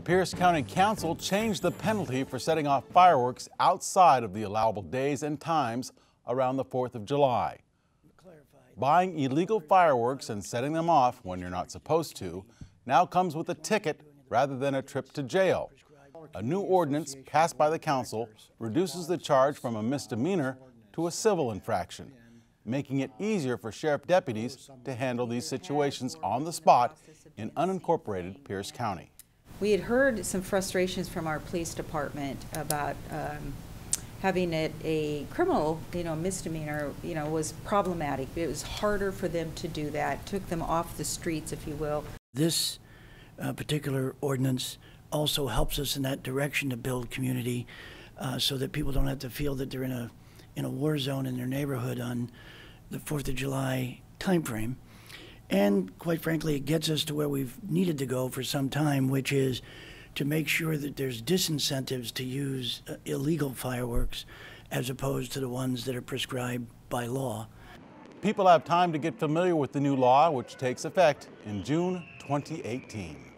Pierce County Council changed the penalty for setting off fireworks outside of the allowable days and times around the 4th of July. Buying illegal fireworks and setting them off when you're not supposed to now comes with a ticket rather than a trip to jail. A new ordinance passed by the council reduces the charge from a misdemeanor to a civil infraction, making it easier for sheriff deputies to handle these situations on the spot in unincorporated Pierce County. We had heard some frustrations from our police department about having it a criminal, misdemeanor, was problematic. It was harder for them to do that, took them off the streets, if you will. This particular ordinance also helps us in that direction to build community so that people don't have to feel that they're in a war zone in their neighborhood on the 4th of July timeframe. And quite frankly, it gets us to where we've needed to go for some time, which is to make sure that there's disincentives to use illegal fireworks as opposed to the ones that are prescribed by law. People have time to get familiar with the new law, which takes effect in June 2018.